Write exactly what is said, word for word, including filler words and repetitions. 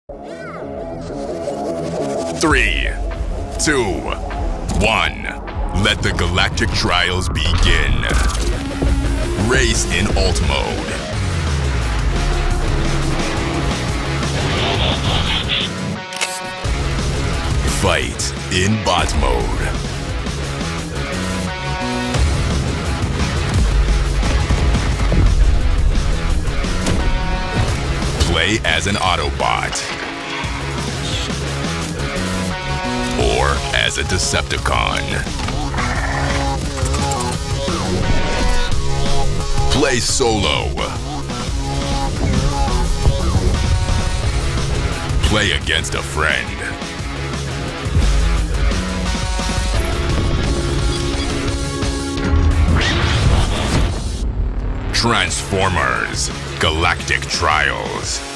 Three, two, one. Let the Galactic Trials begin. Race in alt mode. Fight in bot mode. Play as an Autobot. Or as a Decepticon. Play solo. Play against a friend. Transformers Galactic Trials.